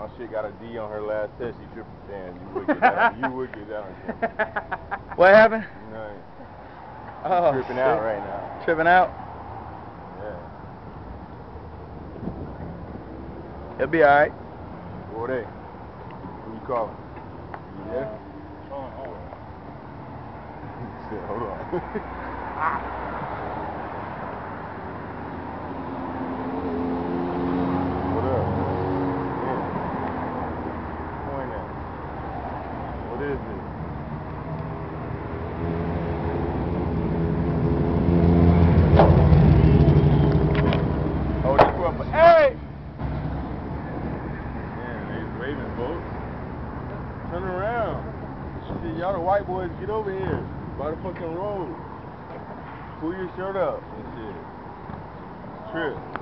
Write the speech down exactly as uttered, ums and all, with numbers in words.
My shit got a D on her last test. She tripped. Damn, you would get that. You would get that on camera. What happened? You know, she's oh, tripping shit. out right now. Tripping out? Yeah. It'll be alright. Who are they? Who you calling? You there? Oh, oh. Shit, hold on. What up? Yeah. Point at. What is this? Oh, this one for hey! Man, they waving, folks. Turn around. Shit, y'all the white boys, get over here. By the fucking road. Pull your shirt up and shit. Trip.